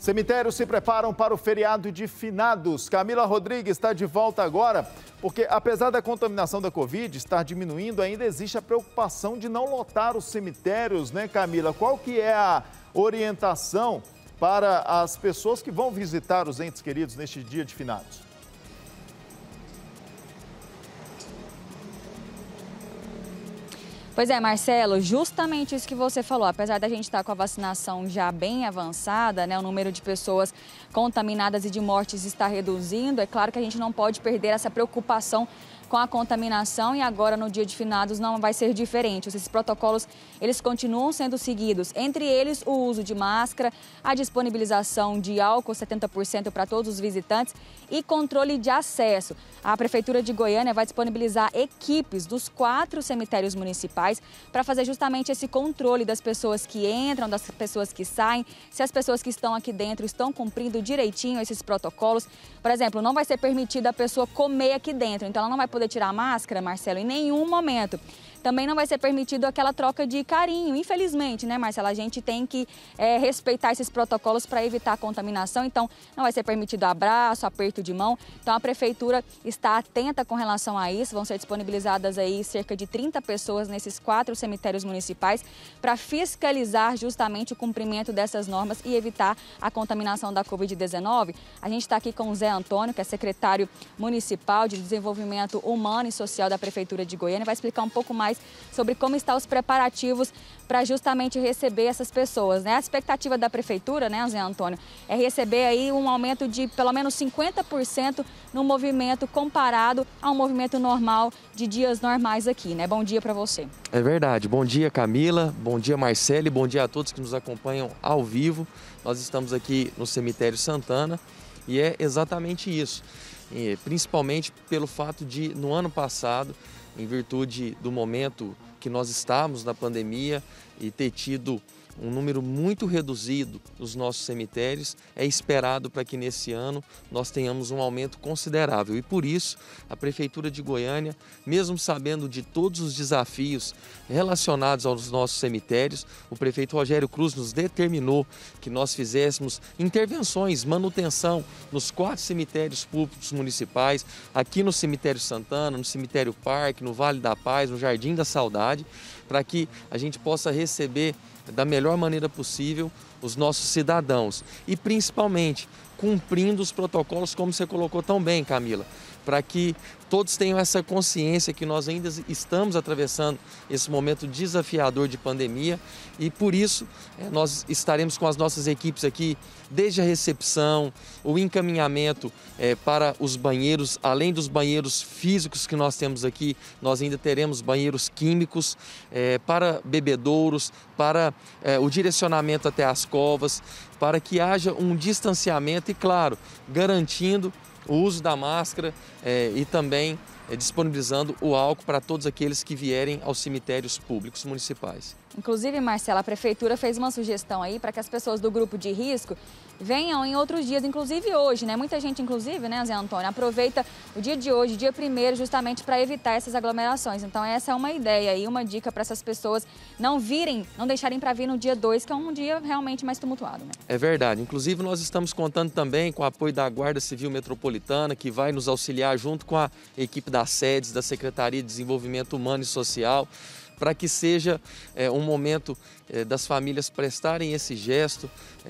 Cemitérios se preparam para o feriado de finados. Camila Rodrigues está de volta agora, porque apesar da contaminação da Covid estar diminuindo, ainda existe a preocupação de não lotar os cemitérios, né, Camila? Qual que é a orientação para as pessoas que vão visitar os entes queridos neste dia de finados? Pois é, Marcelo, justamente isso que você falou. Apesar da gente estar com a vacinação já bem avançada, né, o número de pessoas contaminadas e de mortes está reduzindo, é claro que a gente não pode perder essa preocupação com a contaminação e agora no dia de finados não vai ser diferente. Esses protocolos, eles continuam sendo seguidos, entre eles o uso de máscara, a disponibilização de álcool 70% para todos os visitantes e controle de acesso. A Prefeitura de Goiânia vai disponibilizar equipes dos 4 cemitérios municipais para fazer justamente esse controle das pessoas que entram, das pessoas que saem, se as pessoas que estão aqui dentro estão cumprindo direitinho esses protocolos. Por exemplo, não vai ser permitido a pessoa comer aqui dentro, então ela não vai poder tirar a máscara, Marcelo, em nenhum momento. Também não vai ser permitido aquela troca de carinho, infelizmente, né, Marcelo? A gente tem que respeitar esses protocolos para evitar a contaminação, então não vai ser permitido abraço, aperto de mão. Então a Prefeitura está atenta com relação a isso, vão ser disponibilizadas aí cerca de 30 pessoas nesses 4 cemitérios municipais para fiscalizar justamente o cumprimento dessas normas e evitar a contaminação da Covid-19. A gente está aqui com o Zé Antônio, que é secretário municipal de Desenvolvimento Humano e Social da Prefeitura de Goiânia, vai explicar um pouco mais sobre como estão os preparativos para justamente receber essas pessoas, né? A expectativa da Prefeitura, né, Zé Antônio, é receber aí um aumento de pelo menos 50% no movimento comparado a um movimento normal de dias normais aqui, né? Bom dia para você. É verdade. Bom dia, Camila. Bom dia, Marcele. Bom dia a todos que nos acompanham ao vivo. Nós estamos aqui no Cemitério Santana e é exatamente isso. E, principalmente pelo fato de, no ano passado, em virtude do momento que nós estávamos na pandemia e ter tido um número muito reduzido nos nossos cemitérios, é esperado para que nesse ano nós tenhamos um aumento considerável. E por isso, a Prefeitura de Goiânia, mesmo sabendo de todos os desafios relacionados aos nossos cemitérios, o prefeito Rogério Cruz nos determinou que nós fizéssemos intervenções, manutenção nos 4 cemitérios públicos municipais, aqui no Cemitério Santana, no Cemitério Parque, no Vale da Paz, no Jardim da Saudade, para que a gente possa receber da melhor maneira possível os nossos cidadãos e principalmente cumprindo os protocolos como você colocou tão bem, Camila, para que todos tenham essa consciência que nós ainda estamos atravessando esse momento desafiador de pandemia e por isso nós estaremos com as nossas equipes aqui desde a recepção, o encaminhamento para os banheiros, além dos banheiros físicos que nós temos aqui, nós ainda teremos banheiros químicos para bebedouros, para o direcionamento até as covas, para que haja um distanciamento e, claro, garantindo o uso da máscara e também disponibilizando o álcool para todos aqueles que vierem aos cemitérios públicos municipais. Inclusive, Marcela, a Prefeitura fez uma sugestão aí para que as pessoas do grupo de risco venham em outros dias, inclusive hoje, né? Muita gente, inclusive, né, Zé Antônio, aproveita o dia de hoje, dia 1º, justamente para evitar essas aglomerações. Então, essa é uma ideia e uma dica para essas pessoas não deixarem para vir no dia 2, que é um dia realmente mais tumultuado, né? É verdade. Inclusive, nós estamos contando também com o apoio da Guarda Civil Metropolitana, que vai nos auxiliar junto com a equipe das sedes da Secretaria de Desenvolvimento Humano e Social, para que seja um momento das famílias prestarem esse gesto,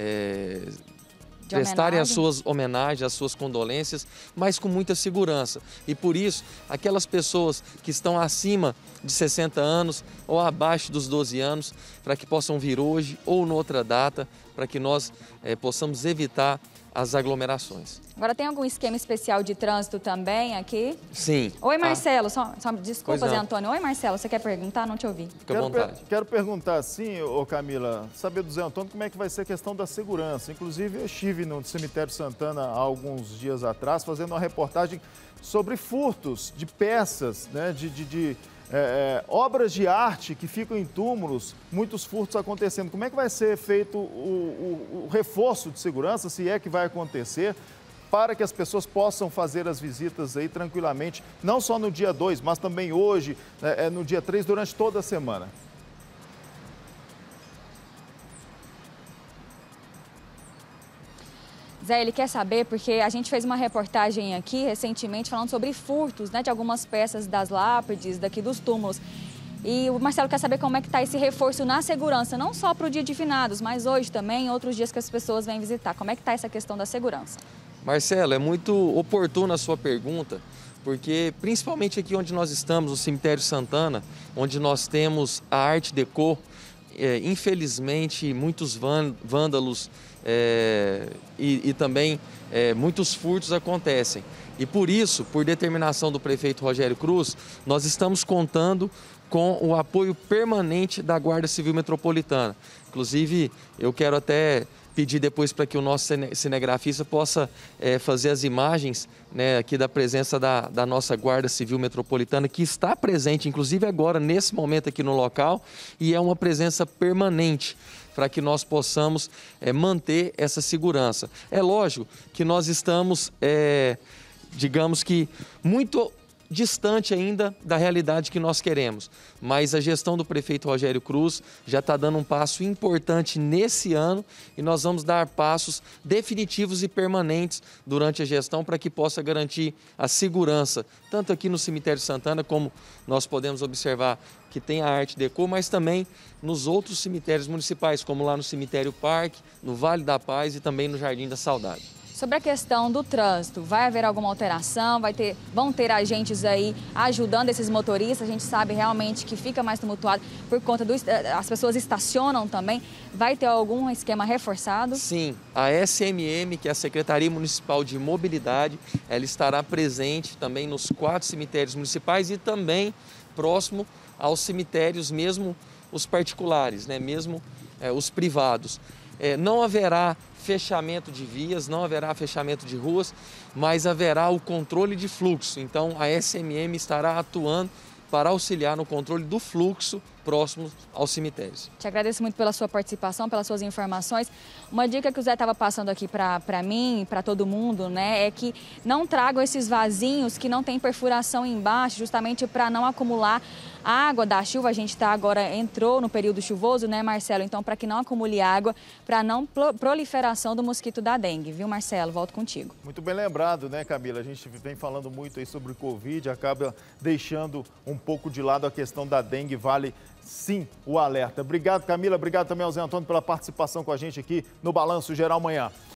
prestarem as suas homenagens, as suas condolências, mas com muita segurança. E por isso, aquelas pessoas que estão acima de 60 anos ou abaixo dos 12 anos, para que possam vir hoje ou noutra data, para que nós possamos evitar as aglomerações. Agora, tem algum esquema especial de trânsito também aqui? Sim. Oi, Marcelo. Desculpa, Zé Antônio. Oi, Marcelo. Você quer perguntar? Não te ouvi. Fica à vontade. Quero perguntar assim, Camila, saber do Zé Antônio como é que vai ser a questão da segurança. Inclusive, eu estive no Cemitério Santana há alguns dias atrás fazendo uma reportagem sobre furtos de peças, né, obras de arte que ficam em túmulos, muitos furtos acontecendo. Como é que vai ser feito o reforço de segurança, se é que vai acontecer, para que as pessoas possam fazer as visitas aí tranquilamente, não só no dia 2, mas também hoje, no dia 3, durante toda a semana? Zé, ele quer saber, porque a gente fez uma reportagem aqui recentemente falando sobre furtos, né, de algumas peças das lápides, daqui dos túmulos. E o Marcelo quer saber como é que está esse reforço na segurança, não só para o dia de finados, mas hoje também, outros dias que as pessoas vêm visitar. Como é que está essa questão da segurança? Marcelo, é muito oportuna a sua pergunta, porque principalmente aqui onde nós estamos, no Cemitério Santana, onde nós temos a Art Deco, infelizmente muitos vândalos e também muitos furtos acontecem. E por isso, por determinação do prefeito Rogério Cruz, nós estamos contando com o apoio permanente da Guarda Civil Metropolitana. Inclusive, eu quero até pedir depois para que o nosso cinegrafista possa fazer as imagens, né, aqui da presença da nossa Guarda Civil Metropolitana, que está presente, inclusive agora, nesse momento aqui no local, e é uma presença permanente para que nós possamos manter essa segurança. É lógico que nós estamos, digamos que, muito distante ainda da realidade que nós queremos, mas a gestão do prefeito Rogério Cruz já está dando um passo importante nesse ano e nós vamos dar passos definitivos e permanentes durante a gestão para que possa garantir a segurança, tanto aqui no Cemitério Santana, como nós podemos observar que tem a Art Deco, mas também nos outros cemitérios municipais, como lá no Cemitério Parque, no Vale da Paz e também no Jardim da Saudade. Sobre a questão do trânsito, vai haver alguma alteração? Vão ter agentes aí ajudando esses motoristas? A gente sabe realmente que fica mais tumultuado por conta as pessoas estacionam também. Vai ter algum esquema reforçado? Sim, a SMM, que é a Secretaria Municipal de Mobilidade, ela estará presente também nos 4 cemitérios municipais e também próximo aos cemitérios, mesmo os particulares, né? Mesmo os privados. Não haverá fechamento de vias, não haverá fechamento de ruas, mas haverá o controle de fluxo. Então, a SMM estará atuando para auxiliar no controle do fluxo próximo aos cemitérios. Te agradeço muito pela sua participação, pelas suas informações. Uma dica que o Zé estava passando aqui para mim, para todo mundo, né, é que não tragam esses vasinhos que não tem perfuração embaixo, justamente para não acumular água da chuva. A gente entrou no período chuvoso, né, Marcelo? Então, para que não acumule água, para não proliferação do mosquito da dengue, viu, Marcelo? Volto contigo. Muito bem lembrado, né, Camila? A gente vem falando muito aí sobre o Covid, acaba deixando um pouco de lado a questão da dengue, vale sim o alerta. Obrigado, Camila. Obrigado também ao Zé Antônio pela participação com a gente aqui no Balanço Geral Manhã.